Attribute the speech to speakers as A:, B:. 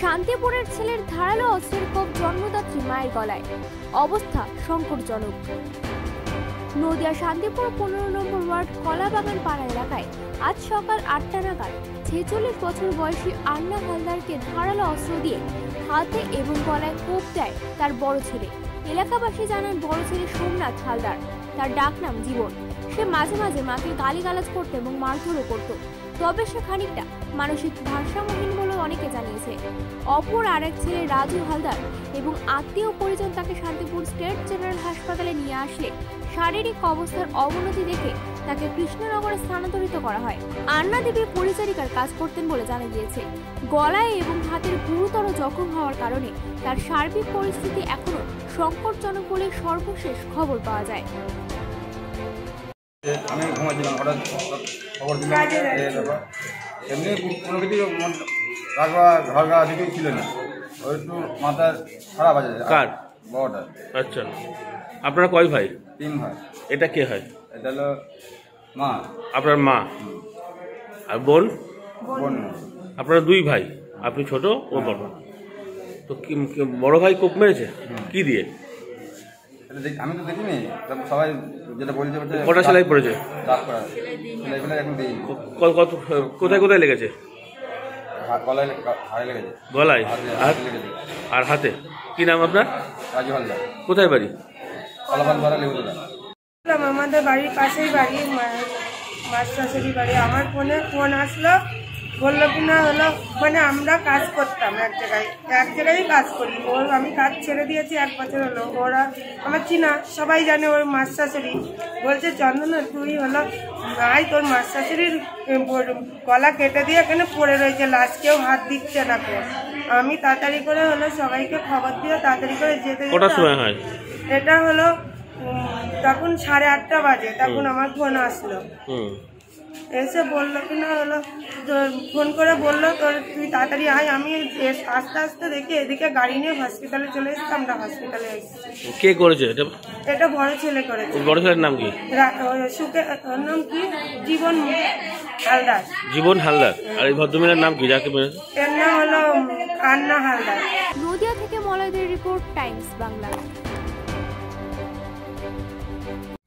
A: শান্তিপুরের ছেলের ধারালো অস্ত্রের কোপ জন্মদাত্রী মায়ের গলায়, অবস্থা সংকটজনক। নদিয়া শান্তিপুর 15 নম্বর ওয়ার্ড কলাবাগান পাড়া এলাকায় আজ সকাল 8টা নাগাদ 46 বছর বয়সী আন্না হালদারকে ধারালো অস্ত্র দিয়ে হাতে এবং গলায় কোপ দেয় তার বড় ছেলে। এলাকাবাসী জানান, বড় ছেলে সোমনাথ হালদার, তার ডাকনাম জীবন। সে মাঝে মাঝে মাকে গালিগালাজ করত এবং মারধরও করত, তবে সে খানিকটা মানসিক ভারসাম্যহীন বলে অনেকে জানিয়েছে। অপর আরেক ছেলে রাজু হালদার এবং আত্মীয় পরিজন তাকে শান্তিপুর স্টেট জেনারেল হাসপাতালে নিয়ে আসলে শারীরিক অবস্থার অবনতি দেখে তাকে কৃষ্ণনগরে স্থানান্তরিত করা হয়। আন্না দেবী পরিচারিকার কাজ করতেন বলে জানা গিয়েছে। গলায় এবং হাতের গুরুতর জখম হওয়ার কারণে তার সার্বিক পরিস্থিতি এখনো সংকটজনক বলে সর্বশেষ খবর পাওয়া যায়।
B: আমি ঘুমাচ্ছিলাম, হঠাৎ খবর দিলাম এমনি কোনো কিছু রাখবা ঘরগা কিছুই ছিল না, ওই একটু মাথার খারাপ আছে।
C: কার?
B: বড়টা।
C: আচ্ছা, আপনারা কয় ভাই?
B: 3 ভাই।
C: এটা কে হয়?
B: এটা হলো মা।
C: আপনার মা। আর বোন?
B: বোন।
C: আপনারা 2 ভাই, আপনি ছোট ও বড়। তো বড় ভাই কোপ মেরেছে কি দিয়ে?
B: আমি তো দেখিনি, সবাই যেটা বলছে।
C: কটা সেলাই পড়েছে? কোথায় কোথায় লেগেছে? গলায় আর হাতে। কি নাম আপনার?
B: রাজু হালদার।
C: কোথায় বাড়ি?
D: আমাদের বাড়ির পাশেই বাড়ি, মাছ চাষেরই বাড়ি। আমার ফোন আসলো, বললো কিনা হলো মানে আমরা কাজ করতাম এক জায়গায় কাজ করি। ওর আমি কাজ ছেড়ে দিয়েছি 1 বছর হলো। ওরা আমার চিনা, সবাই জানে ওর মাছ চাষেরই। বলছে চন্দনা তুই হলো আয়, তোর মাছ চাষেরির গলা কেটে দিয়ে এখানে পড়ে রয়েছে, লাশ কেউ হাত দিচ্ছে না। আমি তাড়াতাড়ি করে হলো সবাইকে খবর দিয়ে তাড়াতাড়ি করে যেতে। এটা হলো তখন 8:30 বাজে, তখন আমার ফোন আসলো। এসে বললো কিনা হলো ফোন করে বললো তুই তাড়াতাড়ি আয়। আমি আস্তে আস্তে দেখি এদিকে গাড়ি নিয়ে হসপিটালে চলে এসেছি। আমরা হসপিটালে এসেছি।
C: কে করেছে
D: এটা বড় ছেলে করেছে।
C: বড় ছেলের নাম কি?
D: ওর নাম কি? জীবন হালদার।
C: জীবন হালদার। আর এই ভদ্রমহিলার নাম কি যাকে মেরেছে?
D: এর নাম হলো আন্না হালদার।
A: নদিয়া থেকে মলয়দের রিপোর্ট, টাইমস বাংলা।